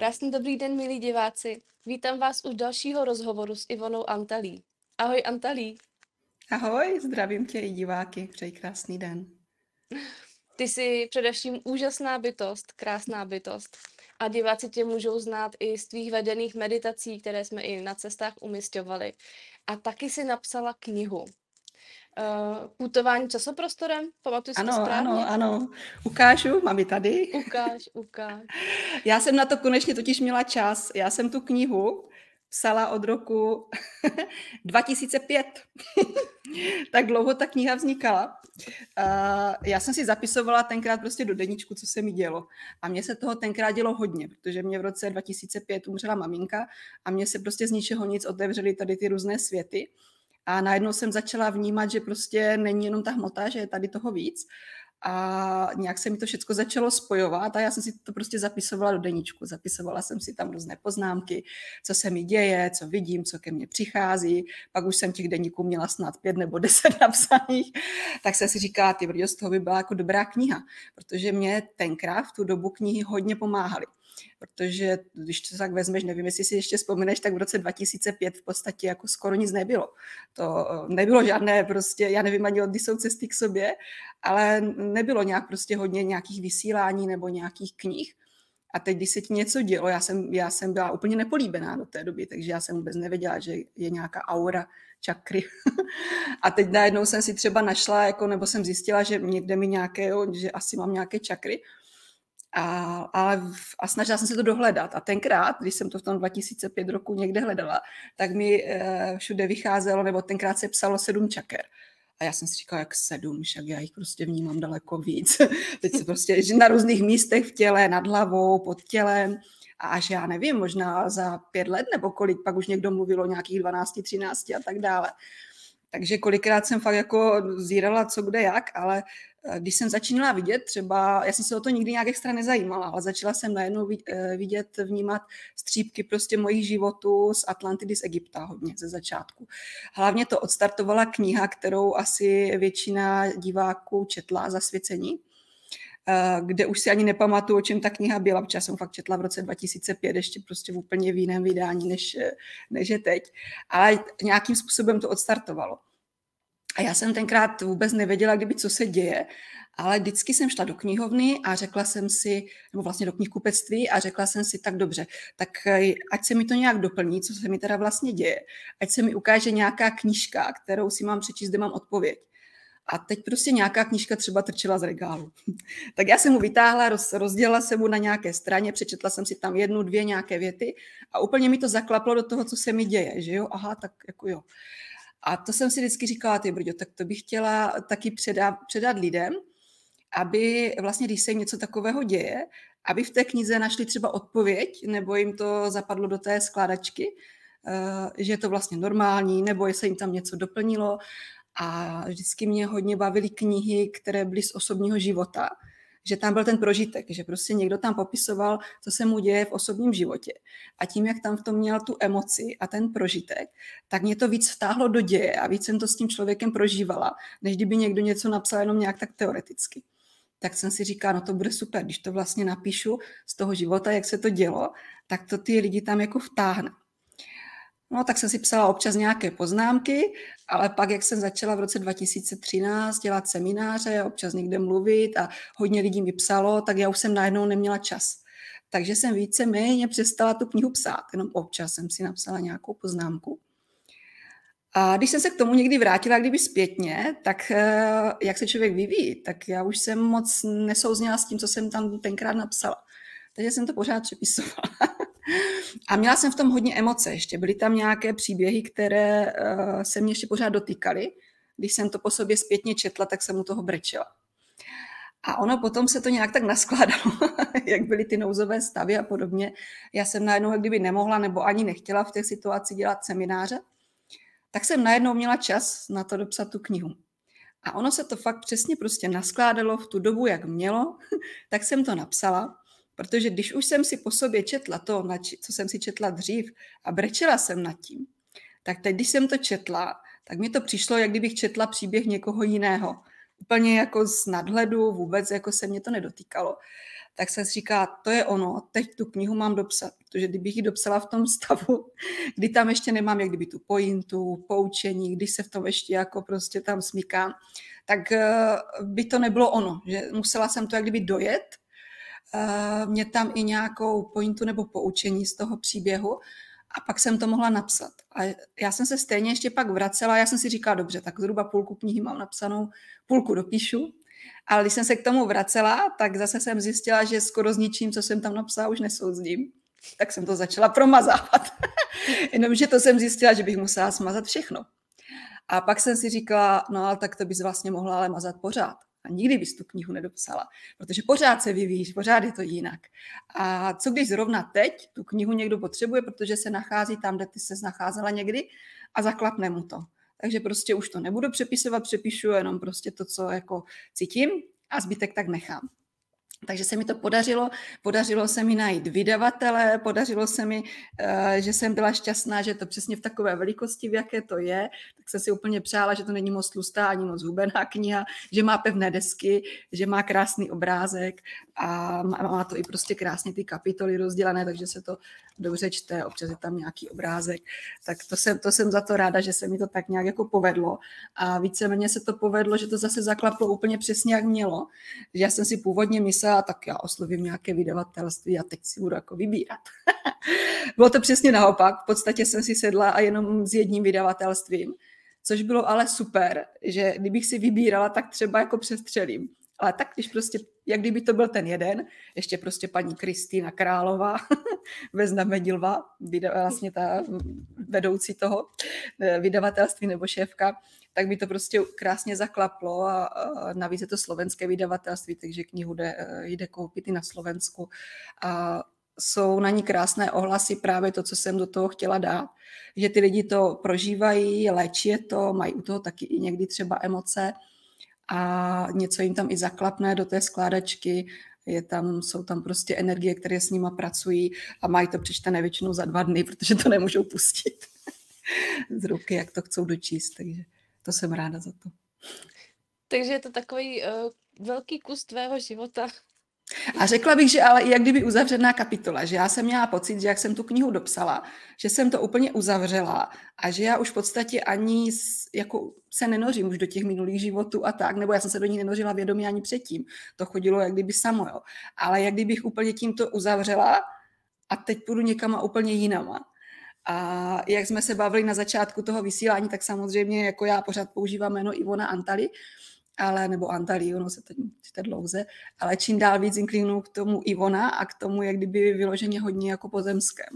Krásný dobrý den, milí diváci. Vítám vás u dalšího rozhovoru s Ivonou Antalí. Ahoj Antalí, Ahoj, zdravím tě i diváky, přeji krásný den. ty jsi především úžasná bytost, krásná bytost. A diváci tě můžou znát i z tvých vedených meditací, které jsme i na cestách umisťovali. A taky si napsala knihu. Putování časoprostorem, pamatuji si to správně? Ano, ukážu, mám ji tady. Ukáž. Já jsem na to konečně totiž měla čas, já jsem tu knihu psala od roku 2005. Tak dlouho ta kniha vznikala. Já jsem si zapisovala tenkrát prostě do deníčku, co se mi dělo. A mně se toho tenkrát dělo hodně, protože mě v roce 2005 umřela maminka a mně se prostě z ničeho nic otevřely tady ty různé světy. A najednou jsem začala vnímat, že prostě není jenom ta hmota, že je tady toho víc. A nějak se mi to všechno začalo spojovat a já jsem si to prostě zapisovala do deníčku. Zapisovala jsem si tam různé poznámky, co se mi děje, co vidím, co ke mně přichází. Pak už jsem těch deníků měla snad 5 nebo 10 napsaných. Tak jsem si říkala, ty brďo, z toho by byla jako dobrá kniha, protože mě tenkrát v tu dobu knihy hodně pomáhaly. Protože když to tak vezmeš, nevím, jestli si ještě vzpomeneš, tak v roce 2005 v podstatě jako skoro nic nebylo. To nebylo žádné prostě, já nevím ani, kdy jsou cesty k sobě, ale nebylo nějak prostě hodně nějakých vysílání nebo nějakých knih. A teď, když se ti něco dělo, já jsem byla úplně nepolíbená do té doby, takže já jsem vůbec nevěděla, že je nějaká aura čakry. A teď najednou jsem si třeba našla, jako, nebo jsem zjistila, že někde mi nějaké, že asi mám nějaké čakry. A snažila jsem se to dohledat. A tenkrát, když jsem to v tom 2005 roku někde hledala, tak mi všude vycházelo, nebo tenkrát se psalo 7 čaker. A já jsem si říkala, jak 7, však já jich prostě vnímám daleko víc. Teď se prostě na různých místech v těle, nad hlavou, pod tělem. A až já nevím, možná za 5 let nebo kolik, pak už někdo mluvil o nějakých 12, 13 a tak dále. Takže kolikrát jsem fakt jako zírala, co kde jak, ale když jsem začínala vidět třeba, já jsem se o to nikdy nějak extra nezajímala, ale začala jsem najednou vidět, vnímat střípky prostě mojich životů z Atlantidy, z Egypta hodně ze začátku. Hlavně to odstartovala kniha, kterou asi většina diváků četla, Zasvěcení, kde už si ani nepamatuju, o čem ta kniha byla, protože já jsem fakt četla v roce 2005, ještě prostě v úplně v jiném vydání, než je teď. Ale nějakým způsobem to odstartovalo. A já jsem tenkrát vůbec nevěděla, co se děje, ale vždycky jsem šla do knihovny a řekla jsem si, nebo vlastně do knihkupectví a řekla jsem si, tak dobře, tak ať se mi to nějak doplní, co se mi teda vlastně děje, ať se mi ukáže nějaká knížka, kterou si mám přečíst, kde mám odpověď. A teď prostě nějaká knížka třeba trčela z regálu. Tak já jsem mu vytáhla, rozdělila jsem mu na nějaké straně, přečetla jsem si tam 1, 2 nějaké věty a úplně mi to zaklaplo do toho, co se mi děje, že jo, aha, tak jako jo. A to jsem si vždycky říkala, ty brďo, tak to bych chtěla taky předat lidem, aby vlastně, když se jim něco takového děje, aby v té knize našli třeba odpověď, nebo jim to zapadlo do té skládačky, že je to vlastně normální, nebo jestli jim tam něco doplnilo. A vždycky mě hodně bavily knihy, které byly z osobního života, že tam byl ten prožitek, že prostě někdo tam popisoval, co se mu děje v osobním životě. A tím, jak tam v tom měl tu emoci a ten prožitek, tak mě to víc vtáhlo do děje a víc jsem to s tím člověkem prožívala, než kdyby někdo něco napsal jenom nějak tak teoreticky. Tak jsem si říkala, no to bude super, když to vlastně napíšu z toho života, jak se to dělo, tak to ty lidi tam jako vtáhne. No, tak jsem si psala občas nějaké poznámky, ale pak, jak jsem začala v roce 2013 dělat semináře, občas někde mluvit a hodně lidí mi psalo, tak já už jsem najednou neměla čas. Takže jsem víceméně přestala tu knihu psát, jenom občas jsem si napsala nějakou poznámku. A když jsem se k tomu někdy vrátila, kdyby zpětně, tak jak se člověk vyvíjí, tak já už jsem moc nesouzněla s tím, co jsem tam tenkrát napsala. Takže jsem to pořád přepisovala. A měla jsem v tom hodně emoce ještě. Byly tam nějaké příběhy, které se mě ještě pořád dotýkaly. Když jsem to po sobě zpětně četla, tak jsem u toho brečela. A ono potom se to nějak tak naskládalo, jak byly ty nouzové stavy a podobně. Já jsem najednou, jak kdyby nemohla nebo ani nechtěla v té situaci dělat semináře, tak jsem najednou měla čas na to dopsat tu knihu. A ono se to fakt přesně prostě naskládalo v tu dobu, jak mělo, tak jsem to napsala. Protože když už jsem si po sobě četla to, co jsem si četla dřív a brečela jsem nad tím, tak teď, když jsem to četla, tak mi to přišlo, jak kdybych četla příběh někoho jiného. Úplně jako z nadhledu, vůbec jako se mě to nedotýkalo. tak jsem si říkala, to je ono, teď tu knihu mám dopsat, protože kdybych ji dopsala v tom stavu, kdy tam ještě nemám jak kdyby tu pointu, poučení, když se v tom ještě jako prostě tam smykám, tak by to nebylo ono, že musela jsem to jak kdyby dojet, mě tam i nějakou pointu nebo poučení z toho příběhu a pak jsem to mohla napsat. A já jsem se stejně ještě pak vracela, já jsem si říkala, dobře, tak zhruba půlku knihy mám napsanou, půlku dopíšu, ale když jsem se k tomu vracela, tak zase jsem zjistila, že skoro s ničím, co jsem tam napsala, už nesouzdím. Tak jsem to začala promazávat. Jenomže to jsem zjistila, že bych musela smazat všechno. A pak jsem si říkala, no ale tak to bys vlastně mohla ale mazat pořád. A nikdy bys tu knihu nedopsala, protože pořád se vyvíjíš, pořád je to jinak. A co když zrovna teď tu knihu někdo potřebuje, protože se nachází tam, kde ty se nacházela někdy a zaklapne mu to. Takže prostě už to nebudu přepisovat, přepíšu jenom prostě to, co jako cítím a zbytek tak nechám. Takže se mi to podařilo se mi najít vydavatele, podařilo se mi, že jsem byla šťastná, že to přesně v takové velikosti, v jaké to je, tak jsem si úplně přála, že to není moc tlustá ani moc hubená kniha, že má pevné desky, že má krásný obrázek a má to i prostě krásně ty kapitoly rozdělané, takže se to dobře čte, občas je tam nějaký obrázek, tak to jsem za to ráda, že se mi to tak nějak jako povedlo a víceméně se to povedlo, že to zase zaklaplo úplně přesně jak mělo, že já jsem si původně myslela, tak já oslovím nějaké vydavatelství a teď si budu jako vybírat. Bylo to přesně naopak, v podstatě jsem si sedla a jenom s jedním vydavatelstvím, což bylo ale super, že kdybych si vybírala, tak třeba jako přestřelím. Ale tak, když prostě, jak kdyby to byl ten jeden, ještě prostě paní Kristýna Králová, Vezna Medilva, vlastně ta vedoucí toho vydavatelství nebo šéfka, tak by to prostě krásně zaklaplo a navíc je to slovenské vydavatelství, takže knihu jde koupit i na Slovensku. A jsou na ní krásné ohlasy, právě to, co jsem do toho chtěla dát, že ty lidi to prožívají, léčí je to, mají u toho taky i někdy třeba emoce a něco jim tam i zaklapne do té skládačky, jsou tam prostě energie, které s nima pracují a mají to přečtené většinou za 2 dny, protože to nemůžou pustit z ruky, jak to chcou dočíst, takže to jsem ráda za to. Takže je to takový velký kus tvého života. A řekla bych, že ale i jak kdyby uzavřená kapitola, že já jsem měla pocit, že jak jsem tu knihu dopsala, že jsem to úplně uzavřela a že já už v podstatě ani jako se nenořím už do těch minulých životů a tak, nebo já jsem se do ní nenořila vědomě ani předtím. To chodilo jak kdyby samo, jo. Ale jak kdybych úplně tímto uzavřela a teď půjdu někam úplně jinama. A jak jsme se bavili na začátku toho vysílání, tak samozřejmě jako já pořád používám jméno Ivona Antali, nebo Antali, ono se teď čte dlouze, ale čím dál víc inklinuju k tomu Ivona a k tomu, jak kdyby vyloženě hodně jako pozemském.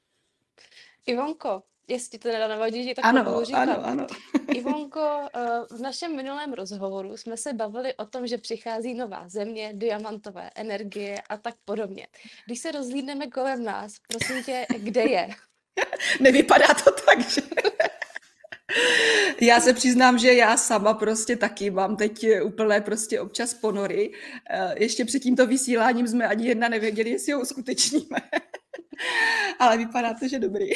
Ivonko, jestli to nevadí, že tak budu říkat. Ano. Ivonko, v našem minulém rozhovoru jsme se bavili o tom, že přichází nová země, diamantové energie a tak podobně. Když se rozhlídneme kolem nás, prosím tě, kde je? Nevypadá to tak, že... Já se přiznám, že já sama prostě taky mám teď úplné prostě občas ponory. Ještě před tímto vysíláním jsme ani jedna nevěděli, jestli ho uskutečníme. Ale vypadá to, že dobrý.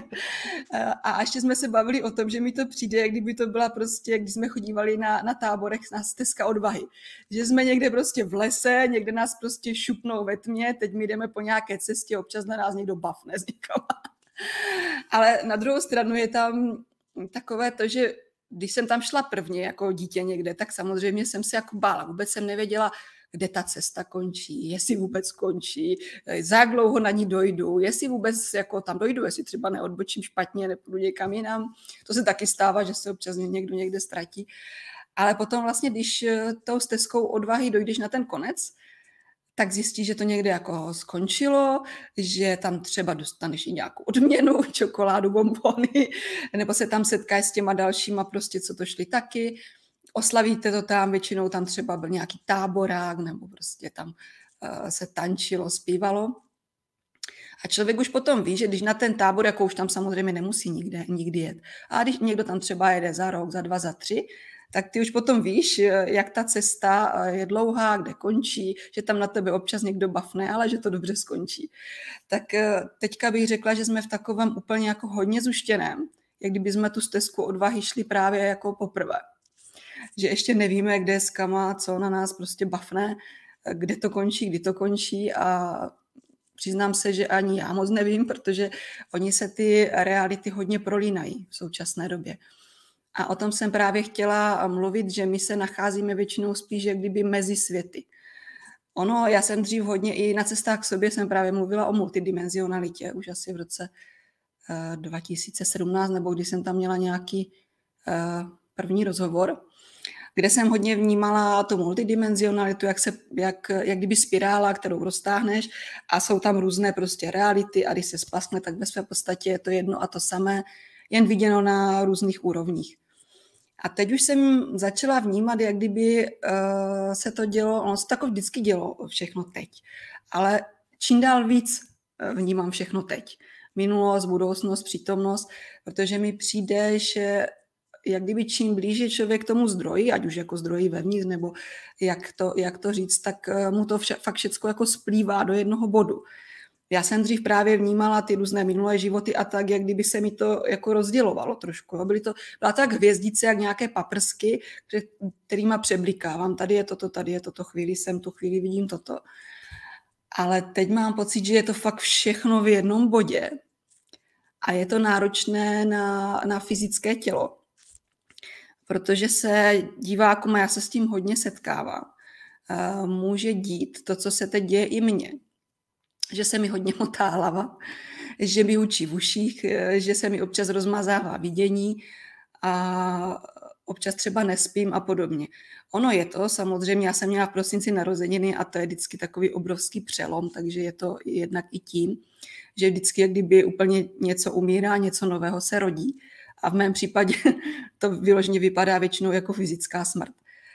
A ještě jsme se bavili o tom, že mi to přijde, jak kdyby to byla prostě, když jsme chodívali na táborech na stezka odvahy. Že jsme někde prostě v lese, někde nás prostě šupnou ve tmě, teď my jdeme po nějaké cestě, občas na nás někdo bafne s někama. Ale na druhou stranu je tam takové to, že když jsem tam šla prvně jako dítě někde, tak samozřejmě jsem se jako bála. Vůbec jsem nevěděla, kde ta cesta končí, jestli vůbec končí, za jak dlouho na ní dojdu, jestli vůbec jako tam dojdu, jestli třeba neodbočím špatně, nepůjdu někam jinam. To se taky stává, že se občas někdo někde ztratí. Ale potom vlastně, když tou stezkou odvahy dojdeš na ten konec, tak zjistíš, že to někde jako skončilo, že tam třeba dostaneš i nějakou odměnu, čokoládu, bonbony, nebo se tam setkáš s těma dalšíma prostě, co to šli taky. Oslavíte to tam, většinou tam třeba byl nějaký táborák, nebo prostě tam se tančilo, zpívalo. A člověk už potom ví, že když na ten tábor, jako už tam samozřejmě nemusí nikdy jet, a když někdo tam třeba jede za rok, za 2, za 3, tak ty už potom víš, jak ta cesta je dlouhá, kde končí, že tam na tebe občas někdo bafne, ale že to dobře skončí. Tak teďka bych řekla, že jsme v takovém úplně jako hodně zuštěném, jak kdyby jsme tu stezku odvahy šli právě jako poprvé. Že ještě nevíme, kde s kama, co na nás prostě bafne kde to končí, kdy to končí a přiznám se, že ani já moc nevím, protože oni se ty reality hodně prolínají v současné době. A o tom jsem právě chtěla mluvit, že my se nacházíme většinou spíš jak kdyby mezi světy. Ono, já jsem dřív hodně i na cestách k sobě jsem právě mluvila o multidimenzionalitě, už asi v roce 2017, nebo když jsem tam měla nějaký první rozhovor, kde jsem hodně vnímala tu multidimenzionalitu, jak kdyby spirála, kterou roztáhneš a jsou tam různé prostě reality a když se splaskne, tak ve své podstatě je to jedno a to samé, jen viděno na různých úrovních. A teď už jsem začala vnímat, jak kdyby se to dělo, ono se to jako vždycky dělo všechno teď, ale čím dál víc vnímám všechno teď. Minulost, budoucnost, přítomnost, protože mi přijde, že jak kdyby čím blíže člověk k tomu zdroji, ať už jako zdroji vevnitř, nebo jak to říct, tak mu to fakt všecko jako splývá do jednoho bodu. Já jsem dřív právě vnímala ty různé minulé životy a tak, jak kdyby se mi to jako rozdělovalo trošku. Byla tak hvězdice, jak nějaké paprsky, kterýma přeblikávám. Tady je toto, chvíli jsem, tu chvíli vidím toto. Ale teď mám pocit, že je to fakt všechno v jednom bodě a je to náročné na fyzické tělo. Protože se divákům, a já se s tím hodně setkávám, může dít to, co se teď děje i mně. Že se mi hodně motá hlava, že mi hučí v uších, že se mi občas rozmazává vidění a občas třeba nespím a podobně. Ono je to, samozřejmě, já jsem měla v prosinci narozeniny a to je vždycky takový obrovský přelom, takže je to jednak i tím, že vždycky, jak kdyby úplně něco umírá, něco nového se rodí. A v mém případě to vyloženě vypadá většinou jako fyzická smrt.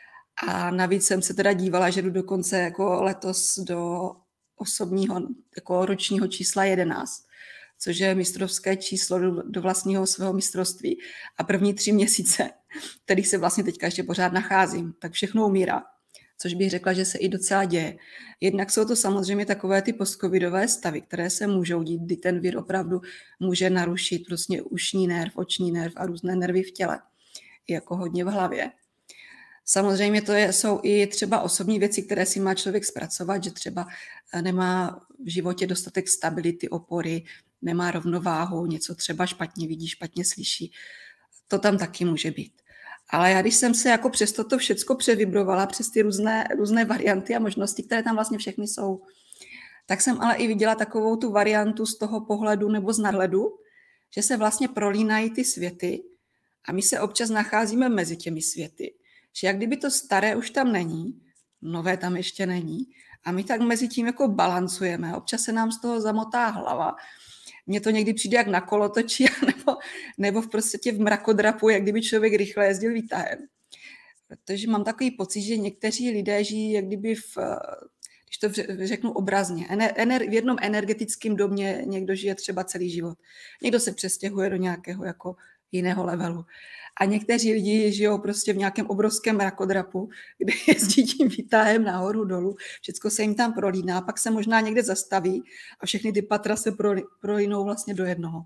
A navíc jsem se teda dívala, že jdu dokonce jako letos do osobního jako ročního čísla 11, což je mistrovské číslo do vlastního svého mistrovství. A první 3 měsíce, kterých se vlastně teďka ještě pořád nacházím, tak všechno umírá. Což bych řekla, že se i docela děje. Jednak jsou to samozřejmě takové ty postcovidové stavy, které se můžou dít, kdy ten vir opravdu může narušit prostě ušní nerv, oční nerv a různé nervy v těle, jako hodně v hlavě. Samozřejmě jsou i třeba osobní věci, které si má člověk zpracovat, že třeba nemá v životě dostatek stability, opory, nemá rovnováhu, něco třeba špatně vidí, špatně slyší. To tam taky může být. Ale já, když jsem se jako přes toto všecko převibrovala, přes ty různé varianty a možnosti, které tam vlastně všechny jsou, tak jsem ale i viděla takovou tu variantu z toho pohledu nebo z nadhledu, že se vlastně prolínají ty světy a my se občas nacházíme mezi těmi světy. Že jak kdyby to staré už tam není, nové tam ještě není a my tak mezi tím jako balancujeme. Občas se nám z toho zamotá hlava. Mně to někdy přijde jak na kolotoči nebo v podstatě v mrakodrapu, jak kdyby člověk rychle jezdil výtahem. Protože mám takový pocit, že někteří lidé žijí jak kdyby když to řeknu obrazně, v jednom energetickém domě někdo žije třeba celý život. Někdo se přestěhuje do nějakého jako jiného levelu. A někteří lidi žijou prostě v nějakém obrovském mrakodrapu, kde jezdí tím výtahem nahoru, dolů, všechno se jim tam prolíná, pak se možná někde zastaví a všechny ty patra se prolínou vlastně do jednoho.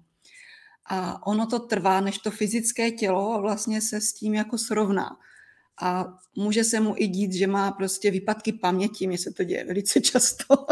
A ono to trvá, než to fyzické tělo vlastně se s tím jako srovná. A může se mu i dít, že má prostě výpadky paměti, mně se to děje velice často,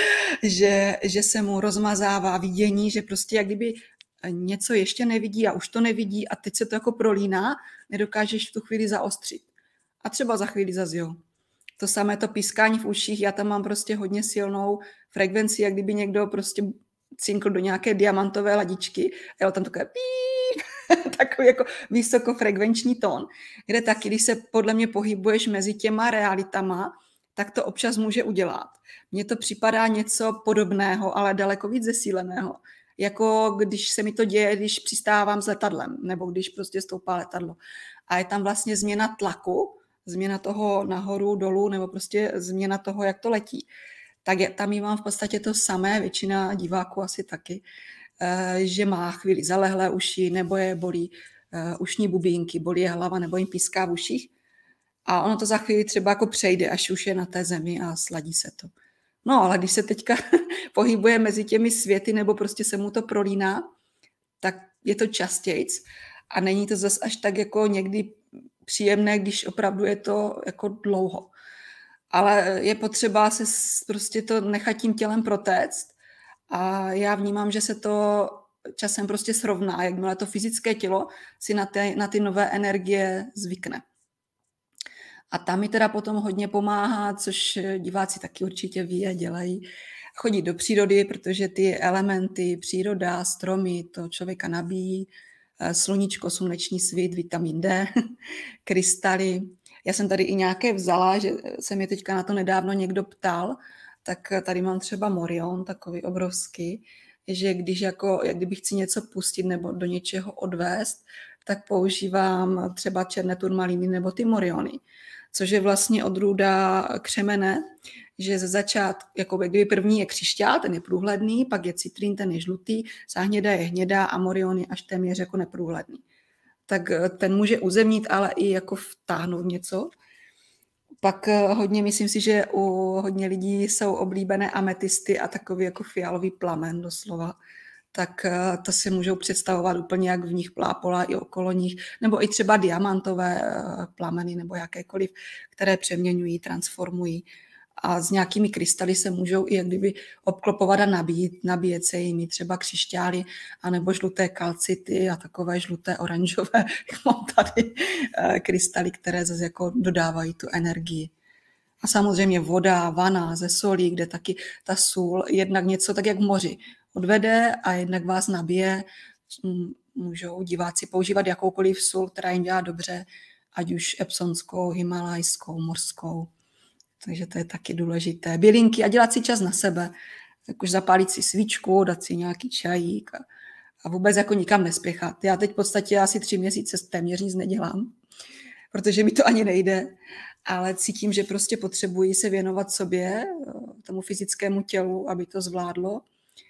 že se mu rozmazává vidění, že prostě jak kdyby něco ještě nevidí a už to nevidí a teď se to jako prolíná, nedokážeš v tu chvíli zaostřit. A třeba za chvíli zase jo. To samé to pískání v uších, já tam mám prostě hodně silnou frekvenci, jak kdyby někdo prostě cinkl do nějaké diamantové ladičky a jo, tam takové píp, takový jako vysokofrekvenční tón, kde taky, když se podle mě pohybuješ mezi těma realitama, tak to občas může udělat. Mně to připadá něco podobného, ale daleko víc zesíleného. Jako když se mi to děje, když přistávám s letadlem, nebo když prostě stoupá letadlo. A je tam vlastně změna tlaku, změna toho nahoru, dolů, nebo prostě změna toho, jak to letí. Tak tam mám v podstatě to samé, většina diváků asi taky, že má chvíli zalehlé uši, nebo je bolí ušní bubínky, bolí je hlava, nebo jim píská v uších. A ono to za chvíli třeba jako přejde, až už je na té zemi a sladí se to. No, ale když se teďka pohybuje mezi těmi světy, nebo prostě se mu to prolíná, tak je to častějc a není to zas až tak jako někdy příjemné, když opravdu je to jako dlouho. ale je potřeba se prostě to nechat tím tělem protéct a já vnímám, že se to časem prostě srovná, jakmile to fyzické tělo si na ty nové energie zvykne. A tam mi teda potom hodně pomáhá, což diváci taky určitě ví a dělají, chodit do přírody, protože ty elementy, příroda, stromy, to člověka nabíjí, sluníčko, sluneční svit, vitamin D, krystaly. Já jsem tady i nějaké vzala, že se mě teďka na to nedávno někdo ptal, tak tady mám třeba Morion, takový obrovský, že když jak kdyby chci něco pustit nebo do něčeho odvést, tak používám třeba černé turmaliny nebo ty Moriony, což je vlastně odrůda křemene, že ze začátku, jako kdyby první je křišťál, ten je průhledný, pak je citrín, ten je žlutý, záhněda je hnědá a Morion je až téměř jako neprůhledný. Tak ten může uzemnit, ale i jako vtáhnout něco. Pak hodně, myslím si, že u hodně lidí jsou oblíbené ametisty a takový jako fialový plamen doslova. Tak to si můžou představovat úplně, jak v nich plápola i okolo nich, nebo i třeba diamantové plameny nebo jakékoliv, které přeměňují, transformují. A s nějakými krystaly se můžou i jak kdyby obklopovat a nabíjet se jimi třeba křišťály, anebo žluté kalcity a takové žluté, oranžové, jak mám tady, krystaly, které zase jako dodávají tu energii. A samozřejmě voda, vana ze solí, kde taky ta sůl jednak něco tak jak v moři odvede a jednak vás nabije. Můžou diváci používat jakoukoliv sůl, která jim dělá dobře, ať už epsonskou, himalajskou, mořskou. Takže to je taky důležité. Bylinky a dělat si čas na sebe. Tak už zapálit si svíčku, dát si nějaký čajík a vůbec jako nikam nespěchat. Já teď v podstatě asi 3 měsíce téměř nic nedělám, protože mi to ani nejde, ale cítím, že prostě potřebuji se věnovat sobě, tomu fyzickému tělu, aby to zvládlo,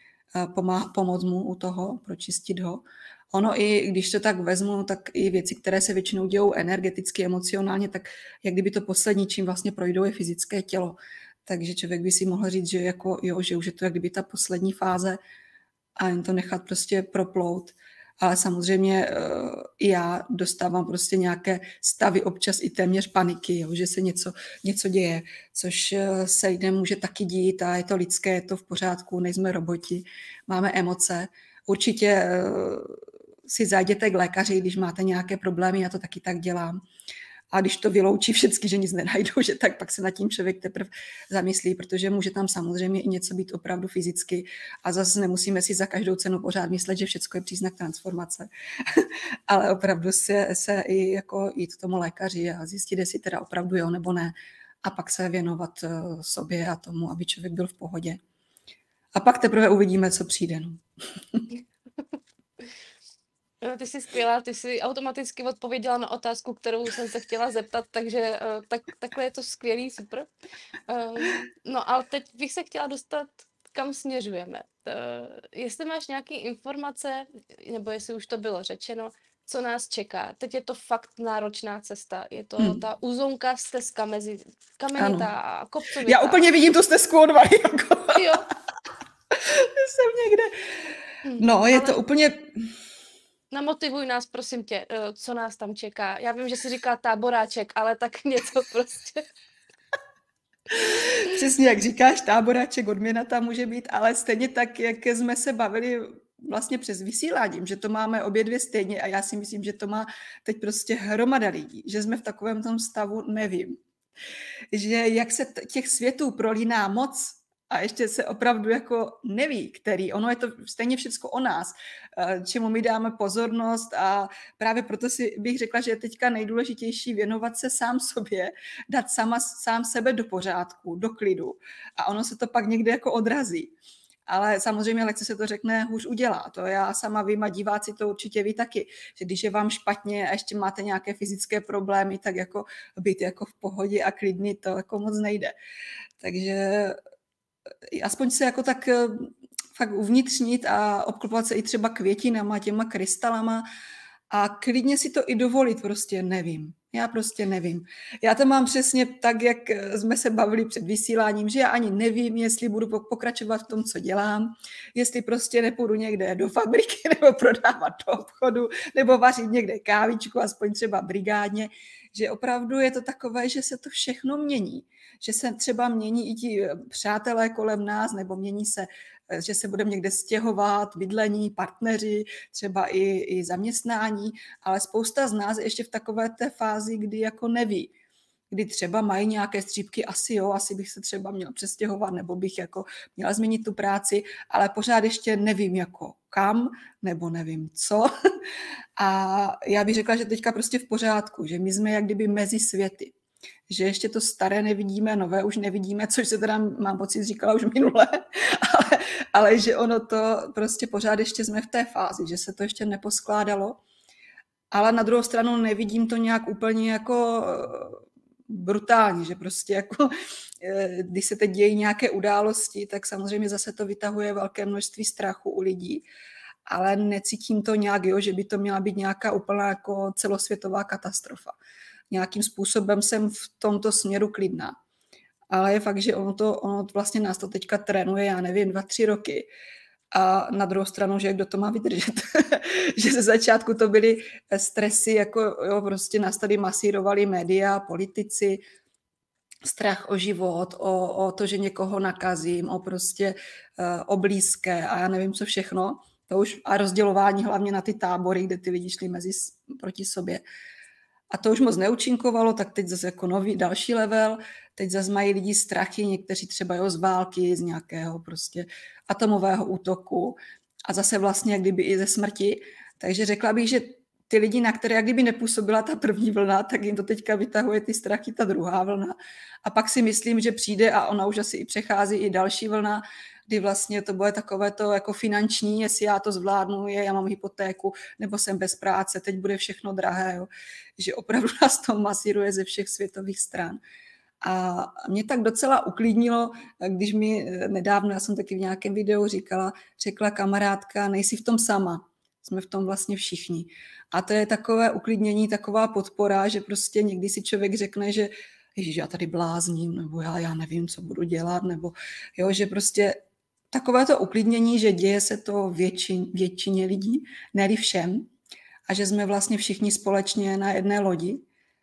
pomoct mu u toho, pročistit ho. Ono i, když to tak vezmu, tak i věci, které se většinou dějou energeticky, emocionálně, tak jak kdyby to poslední, čím vlastně projdou, je fyzické tělo. Takže člověk by si mohl říct, že, jako, jo, že už je to jak kdyby ta poslední fáze a jen to nechat prostě proplout. Ale samozřejmě i já dostávám prostě nějaké stavy, občas i téměř paniky, jo, že se něco děje, což se lidem může taky dít a je to lidské, je to v pořádku, nejsme roboti, máme emoce. Určitě si zajděte k lékaři, když máte nějaké problémy, já to taky tak dělám. A když to vyloučí všechny, že nic nenajdou, že tak pak se nad tím člověk teprve zamyslí, protože může tam samozřejmě i něco být opravdu fyzicky a zase nemusíme si za každou cenu pořád myslet, že všechno je příznak transformace. Ale opravdu se i jako jít k tomu lékaři a zjistit, jestli teda opravdu jo nebo ne. A pak se věnovat sobě a tomu, aby člověk byl v pohodě. A pak teprve uvidíme, co přijde. No. Ty jsi skvělá, ty jsi automaticky odpověděla na otázku, kterou jsem se chtěla zeptat, takže takhle je to skvělý, super. No ale teď bych se chtěla dostat, kam směřujeme. Jestli máš nějaké informace, nebo jestli už to bylo řečeno, co nás čeká. Teď je to fakt náročná cesta. Je to ta úzonká stezka mezi kamenitá a kopcovitá. Já úplně vidím tu stezku od Vary. Jako. Jo. Jsem někde. No, je to úplně... Namotivuj nás, prosím tě, co nás tam čeká. Já vím, že jsi říká táboráček, ale tak něco prostě. Přesně, jak říkáš, táboráček, odměna tam může být, ale stejně tak, jak jsme se bavili vlastně přes vysíláním, že to máme obě dvě stejně a já si myslím, že to má teď prostě hromada lidí, že jsme v takovém tom stavu, nevím. Že jak se těch světů prolíná moc, a ještě se opravdu jako neví, který. Ono je to stejně všechno o nás, čemu my dáme pozornost a právě proto si bych řekla, že je teďka nejdůležitější věnovat se sám sobě, dát sám sebe do pořádku, do klidu a ono se to pak někde jako odrazí. Ale samozřejmě lehce se to řekne, hůř udělá. To já sama vím a diváci to určitě ví taky, že když je vám špatně a ještě máte nějaké fyzické problémy, tak jako být jako v pohodě a klidný, to jako moc nejde. Takže aspoň se jako tak fakt uvnitřnit a obklopovat se i třeba květinama, těma krystalama a klidně si to i dovolit, prostě nevím. Já prostě nevím. Já to mám přesně tak, jak jsme se bavili před vysíláním, že já ani nevím, jestli budu pokračovat v tom, co dělám, jestli prostě nepůjdu někde do fabriky nebo prodávat do obchodu, nebo vařit někde kávičku, aspoň třeba brigádně, že opravdu je to takové, že se to všechno mění. Že se třeba mění i ti přátelé kolem nás, nebo mění se, že se budeme někde stěhovat, bydlení, partneři, třeba i zaměstnání, ale spousta z nás je ještě v takové té fázi, kdy jako neví, kdy třeba mají nějaké střípky, asi bych se třeba měla přestěhovat, nebo bych jako měla změnit tu práci, ale pořád ještě nevím jako kam, nebo nevím co. A já bych řekla, že teďka prostě v pořádku, že my jsme jak kdyby mezi světy. Že ještě to staré nevidíme, nové už nevidíme, což se teda, mám pocit, říkala už minule, ale že ono to prostě pořád ještě jsme v té fázi, že se to ještě neposkládalo, ale na druhou stranu nevidím to nějak úplně jako brutálně, že prostě jako, když se teď dějí nějaké události, tak samozřejmě zase to vytahuje velké množství strachu u lidí, ale necítím to nějak, že by to měla být nějaká úplná jako celosvětová katastrofa. Nějakým způsobem jsem v tomto směru klidná. Ale je fakt, že ono vlastně nás to teďka trénuje, já nevím, 2-3 roky. A na druhou stranu, že kdo to má vydržet. Že ze začátku to byly stresy, jako prostě nás tady masírovali média, politici, strach o život, o to, že někoho nakazím, o prostě o blízké a já nevím, co všechno. To už a rozdělování hlavně na ty tábory, kde ty lidi šli proti sobě. A to už moc neúčinkovalo, tak teď zase jako nový, další level. Teď zase mají lidi strachy, někteří třeba z války, z nějakého prostě atomového útoku a zase vlastně jak kdyby i ze smrti. Takže řekla bych, že ty lidi, na které jak kdyby nepůsobila ta první vlna, tak jim to teďka vytahuje ty strachy, ta druhá vlna. A pak si myslím, že přijde a ona už asi i přechází i další vlna, kdy vlastně to bude takové to jako finanční, jestli já to zvládnu, já mám hypotéku, nebo jsem bez práce, teď bude všechno drahé, jo. Že opravdu nás to masíruje ze všech světových stran. A mě tak docela uklidnilo, když mi nedávno, já jsem taky v nějakém videu řekla kamarádka, nejsi v tom sama, jsme v tom vlastně všichni. A to je takové uklidnění, taková podpora, že prostě někdy si člověk řekne, že ježiš, já tady blázním, nebo já nevím, co budu dělat, nebo jo, že prostě takové to uklidnění, že děje se to většině lidí, ne všem, a že jsme vlastně všichni společně na jedné lodi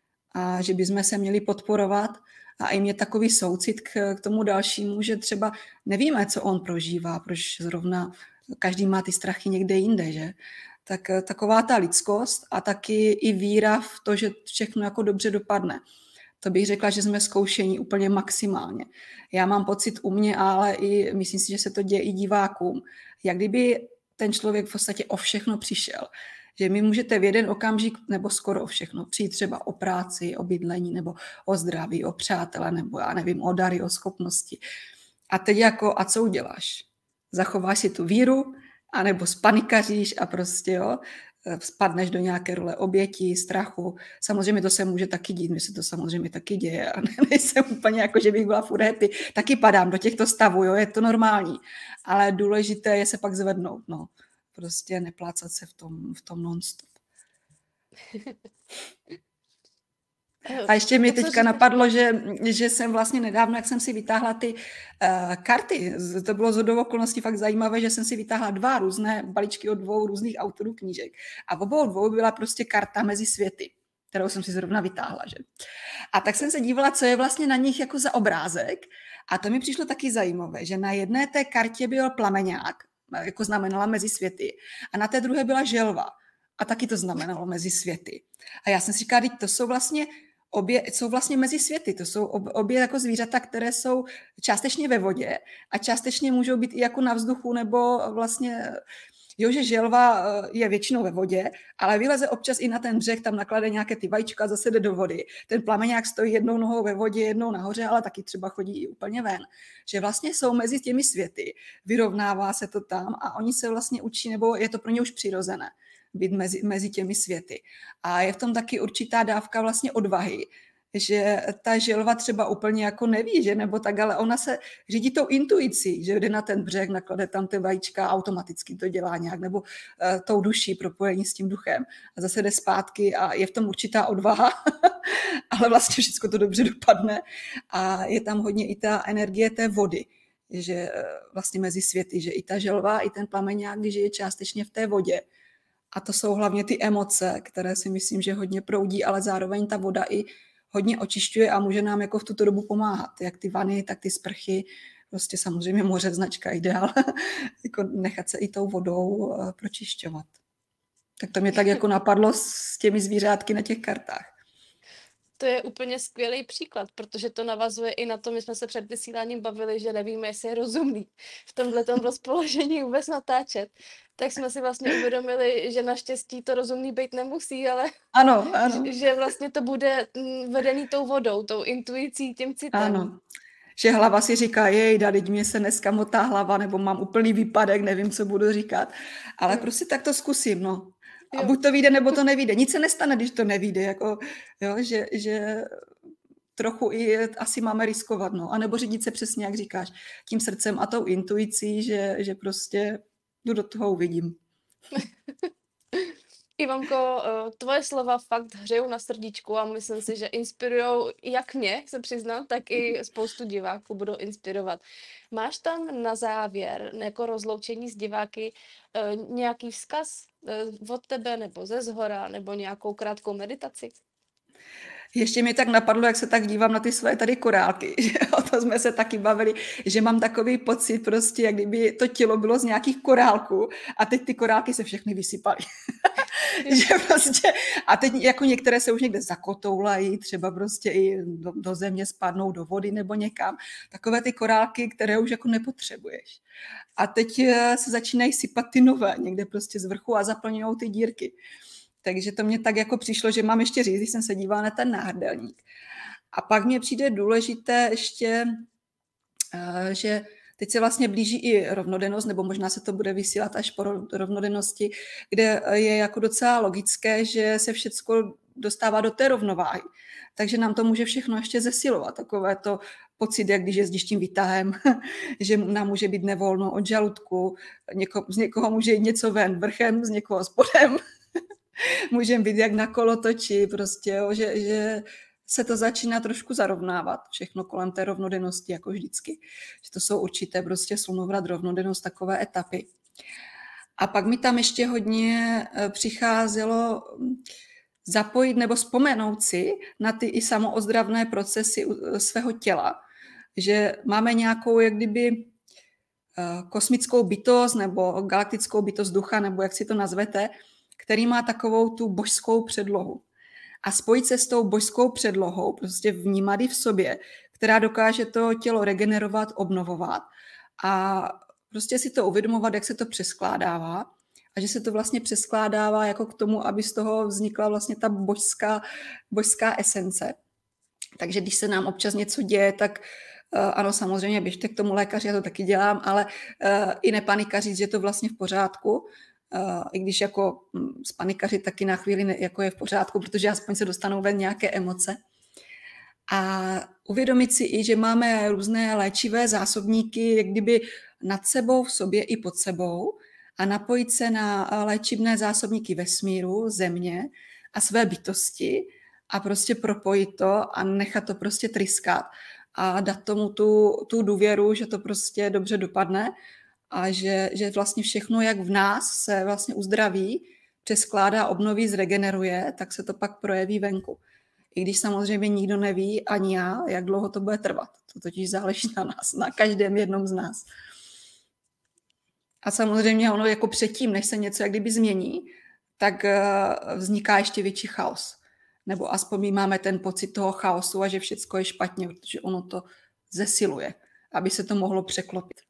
a že bychom se měli podporovat a i mě takový soucit k tomu dalšímu, že třeba nevíme, co on prožívá, proč zrovna každý má ty strachy někde jinde, že? Tak taková ta lidskost a taky i víra v to, že všechno jako dobře dopadne. To bych řekla, že jsme zkoušení úplně maximálně. Já mám pocit u mě, ale i myslím si, že se to děje i divákům. Jak kdyby ten člověk v podstatě o všechno přišel. Že mi můžete v jeden okamžik, nebo skoro o všechno, přijít třeba o práci, o bydlení, nebo o zdraví, o přátele, nebo já nevím, o dary, o schopnosti. A teď jako, a co uděláš? Zachováš si tu víru, anebo spanikaříš a prostě jo, spadneš do nějaké role oběti, strachu. Samozřejmě to se může taky dít, mně se to samozřejmě taky děje a nejsem úplně jako, že bych byla furt happy. Taky padám do těchto stavů, jo, je to normální. Ale důležité je se pak zvednout, no. Prostě neplácat se v tom non-stop. A ještě mi teďka napadlo, že jsem vlastně nedávno, jak jsem si vytáhla ty karty, to bylo shodou okolností fakt zajímavé, že jsem si vytáhla 2 různé balíčky od 2 různých autorů knížek. A v obou 2 byla prostě karta mezi světy, kterou jsem si zrovna vytáhla. Že? A tak jsem se dívala, co je vlastně na nich jako za obrázek. A to mi přišlo taky zajímavé, že na jedné té kartě byl plameňák, jako znamenala mezi světy, a na té druhé byla želva. A taky to znamenalo mezi světy. A já jsem si říkala, to jsou vlastně obě jsou vlastně mezi světy. To jsou obě jako zvířata, které jsou částečně ve vodě a částečně můžou být i jako na vzduchu, nebo vlastně, jo, že želva je většinou ve vodě, ale vyleze občas i na ten břeh, tam naklade nějaké ty vajíčka a zase jde do vody. Ten plameňák stojí jednou nohou ve vodě, jednou nahoře, ale taky třeba chodí i úplně ven. Že vlastně jsou mezi těmi světy, vyrovnává se to tam a oni se vlastně učí, nebo je to pro ně už přirozené být mezi těmi světy. A je v tom taky určitá dávka vlastně odvahy, že ta želva třeba úplně jako neví, že nebo tak, ale ona se řídí tou intuicí, že jde na ten břeh, naklade tam ty vajíčka, automaticky to dělá nějak, nebo tou duší, propojení s tím duchem a zase jde zpátky a je v tom určitá odvaha, ale vlastně všechno to dobře dopadne a je tam hodně i ta energie té vody, že vlastně mezi světy, že i ta želva, i ten plameňák žije částečně v té vodě. A to jsou hlavně ty emoce, které si myslím, že hodně proudí, ale zároveň ta voda i hodně očišťuje a může nám jako v tuto dobu pomáhat. Jak ty vany, tak ty sprchy, prostě samozřejmě moře značka ideál, jako nechat se i tou vodou pročišťovat. Tak to mě tak jako napadlo s těmi zvířátky na těch kartách. To je úplně skvělý příklad, protože to navazuje i na to, my jsme se před vysíláním bavili, že nevíme, jestli je rozumný v tomhletom rozpoložení vůbec natáčet. Tak jsme si vlastně uvědomili, že naštěstí to rozumný být nemusí, ale ano. že vlastně to bude vedený tou vodou, tou intuicí, tím citem. Ano. Že hlava si říká, jejda, teď mě se dneska motá hlava, nebo mám úplný výpadek, nevím, co budu říkat. Ale prostě tak to zkusím, no. A buď to vyjde, nebo to nevyjde. Nic se nestane, když to nevyjde, jako, jo, že trochu i asi máme riskovat, no. A nebo řídit se přesně, jak říkáš, tím srdcem a tou intuicí, že prostě jdu do toho, uvidím. Ivanko, tvoje slova fakt hřejou na srdíčku a myslím si, že inspirujou jak mě, se přiznám, tak i spoustu diváků budou inspirovat. Máš tam na závěr, jako rozloučení s diváky, nějaký vzkaz od tebe nebo ze zhora, nebo nějakou krátkou meditaci? Ještě mi tak napadlo, jak se tak dívám na ty své tady korálky, že o to jsme se taky bavili, že mám takový pocit prostě, jak kdyby to tělo bylo z nějakých korálků a teď ty korálky se všechny vysypaly. Že prostě, a teď jako některé se už někde zakotoulají, třeba prostě i do země spadnou, do vody nebo někam. Takové ty korálky, které už jako nepotřebuješ. A teď se začínají sypat ty nové, někde prostě z vrchu a zaplňují ty dírky. Takže to mě tak jako přišlo, že mám ještě říct, když jsem se dívala na ten náhrdelník. A pak mně přijde důležité ještě, že teď se vlastně blíží i rovnodennost, nebo možná se to bude vysílat až po rovnodennosti, kde je jako docela logické, že se všecko dostává do té rovnováhy. Takže nám to může všechno ještě zesilovat. Takové to pocit, jak když jezdíš tím výtahem, že nám může být nevolno od žaludku, z někoho může jít něco ven vrchem, z někoho spodem. Můžeme být jak na kolotoči, prostě, jo, že se to začíná trošku zarovnávat, všechno kolem té rovnodennosti, jako vždycky. Že to jsou určité prostě slunovrat, rovnodennost, takové etapy. A pak mi tam ještě hodně přicházelo zapojit nebo vzpomenout si na ty i samoozdravné procesy svého těla. Že máme nějakou, jak kdyby, kosmickou bytost nebo galaktickou bytost ducha, nebo jak si to nazvete, který má takovou tu božskou předlohu. A spojit se s tou božskou předlohou, prostě vnímat ji v sobě, která dokáže to tělo regenerovat, obnovovat a prostě si to uvědomovat, jak se to přeskládává a že se to vlastně přeskládává jako k tomu, aby z toho vznikla vlastně ta božská esence. Takže když se nám občas něco děje, tak ano, samozřejmě běžte k tomu lékaři, já to taky dělám, ale i nepanikařit, že je to vlastně v pořádku, i když jako spanikařit taky na chvíli jako je v pořádku, protože aspoň se dostanou ven nějaké emoce. A uvědomit si i, že máme různé léčivé zásobníky, jak kdyby nad sebou, v sobě i pod sebou a napojit se na léčivné zásobníky vesmíru, země a své bytosti a prostě propojit to a nechat to prostě tryskat a dát tomu tu důvěru, že to prostě dobře dopadne a že vlastně všechno, jak v nás se vlastně uzdraví, přeskládá, obnoví, zregeneruje, tak se to pak projeví venku. I když samozřejmě nikdo neví, ani já, jak dlouho to bude trvat. To totiž záleží na nás, na každém jednom z nás. A samozřejmě ono jako předtím, než se něco jak kdyby změní, tak vzniká ještě větší chaos. Nebo aspoň my máme ten pocit toho chaosu a že všecko je špatně, protože ono to zesiluje, aby se to mohlo překlopit.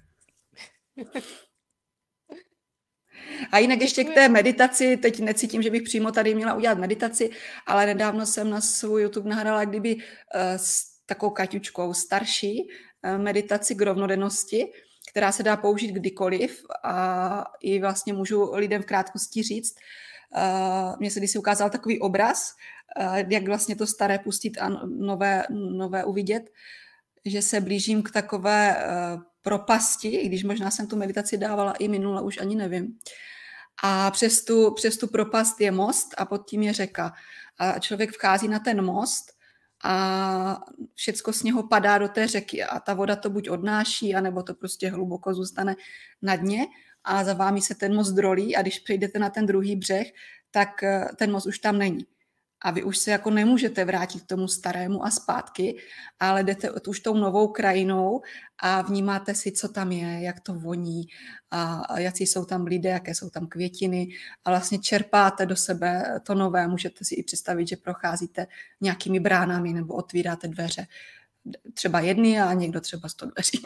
A jinak ještě k té meditaci, teď necítím, že bych přímo tady měla udělat meditaci, ale nedávno jsem na svůj YouTube nahrála kdyby s takovou Kaťučkou starší meditaci k rovnodennosti, která se dá použít kdykoliv a i vlastně můžu lidem v krátkosti říct, Mně se kdysi ukázal takový obraz, jak vlastně to staré pustit a nové uvidět, že se blížím k takové propasti, i když možná jsem tu meditaci dávala i minule, už ani nevím. A přes tu propast je most a pod tím je řeka. A člověk vchází na ten most a všecko z něho padá do té řeky a ta voda to buď odnáší, anebo to prostě hluboko zůstane na dně a za vámi se ten most drolí a když přejdete na ten druhý břeh, tak ten most už tam není. A vy už se jako nemůžete vrátit k tomu starému a zpátky, ale jdete už tou novou krajinou a vnímáte si, co tam je, jak to voní, a jaký jsou tam lidé, jaké jsou tam květiny a vlastně čerpáte do sebe to nové. Můžete si i představit, že procházíte nějakými bránami nebo otvíráte dveře. Třeba jedny a někdo třeba 100 dveří.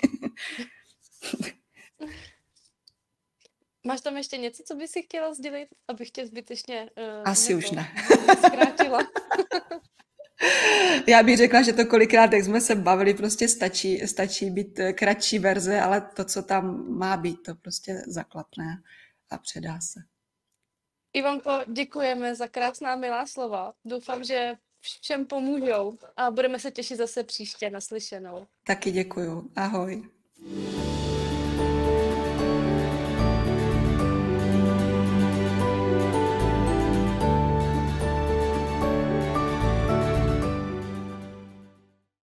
Máš tam ještě něco, co bys si chtěla sdělit, abych tě zbytečně Asi už ne. zkrátila? Já bych řekla, že to kolikrát, jak jsme se bavili, prostě stačí být kratší verze, ale to, co tam má být, to prostě zaklapne a předá se. Ivanko, děkujeme za krásná milá slova. Doufám, že všem pomůžou a budeme se těšit zase příště naslyšenou. Taky děkuju. Ahoj.